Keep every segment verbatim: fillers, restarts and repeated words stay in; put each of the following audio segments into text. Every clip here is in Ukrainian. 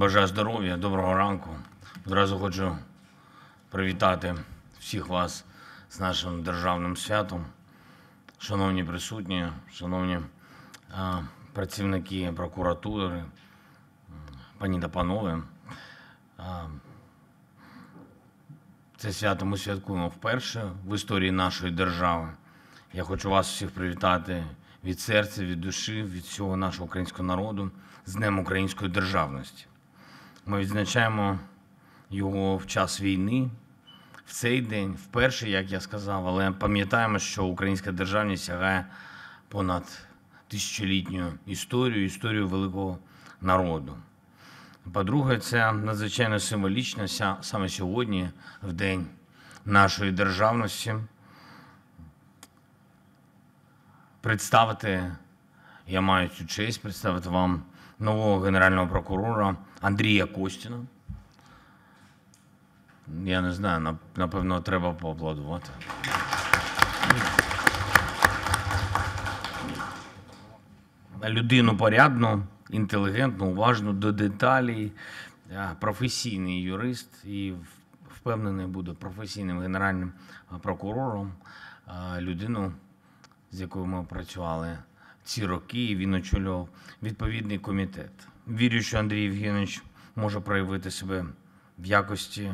бажаю здоров'я, доброго ранку. Одразу хочу привітати всіх вас з нашим державним святом. Шановні присутні, шановні а, працівники прокуратури, пані та панове. А, це свято ми святкуємо вперше в історії нашої держави. Я хочу вас всіх привітати від серця, від душі, від всього нашого українського народу з Днем української державності. Ми відзначаємо його в час війни, в цей день, вперше, як я сказав, але пам'ятаємо, що українська державність сягає понад тисячолітню історію, історію великого народу. По-друге, це надзвичайно символічно саме сьогодні, в День нашої державності, представити, я маю цю честь представити вам нового генерального прокурора Андрія Костіна. Я не знаю, напевно, треба поаплодувати. Людину порядну, інтелігентну, уважну до деталей, професійний юрист і, впевнений, буде професійним генеральним прокурором, людину, з якою ми працювали ці роки, і він очолював відповідний комітет. Вірю, що Андрій Євгенович може проявити себе в якості,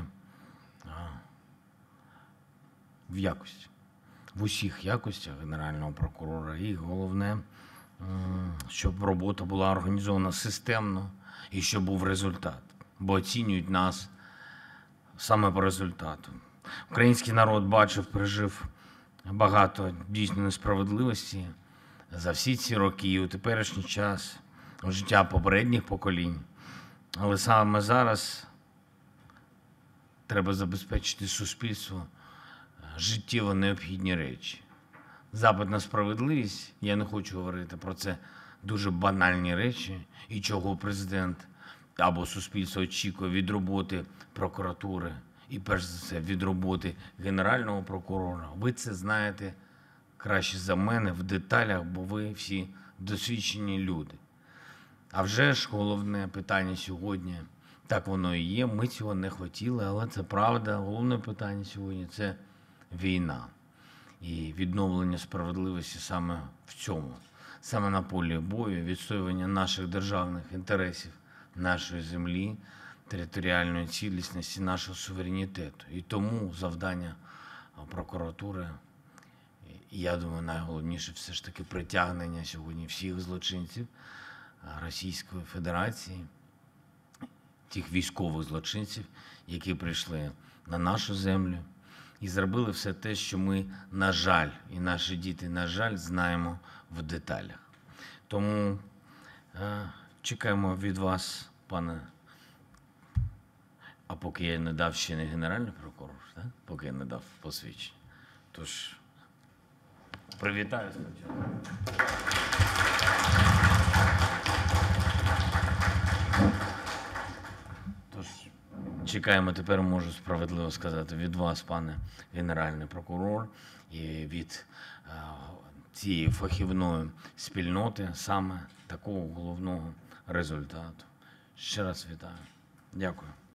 в якості, в усіх якостях генерального прокурора. І головне, щоб робота була організована системно і щоб був результат, бо оцінюють нас саме по результату. Український народ бачив, пережив багато дійсно несправедливості за всі ці роки і у теперішній час, у життя попередніх поколінь. Але саме зараз треба забезпечити суспільству життєво необхідні речі. Запит на справедливість, я не хочу говорити про це, дуже банальні речі, і чого президент або суспільство очікує від роботи прокуратури, і перш за все від роботи Генерального прокурора. Ви це знаєте краще за мене в деталях, бо ви всі досвідчені люди. А вже ж головне питання сьогодні, так воно і є, ми цього не хотіли, але це правда, головне питання сьогодні – це війна. І відновлення справедливості саме в цьому, саме на полі бою, відстоювання наших державних інтересів, нашої землі, територіальної цілісності, нашого суверенітету. І тому завдання прокуратури, я думаю, найголовніше все ж таки притягнення сьогодні всіх злочинців Російської Федерації, тих військових злочинців, які прийшли на нашу землю і зробили все те, що ми, на жаль, і наші діти, на жаль, знаємо в деталях. Тому е, чекаємо від вас, пане, а поки я не дав ще не генеральний прокурор, так? Поки я не дав посвідчення. Тож, привітаю спочатку. Тож, чекаємо, тепер можу справедливо сказати, від вас, пане генеральний прокурор, і від е, цієї фахівної спільноти саме такого головного результату. Ще раз вітаю. Дякую.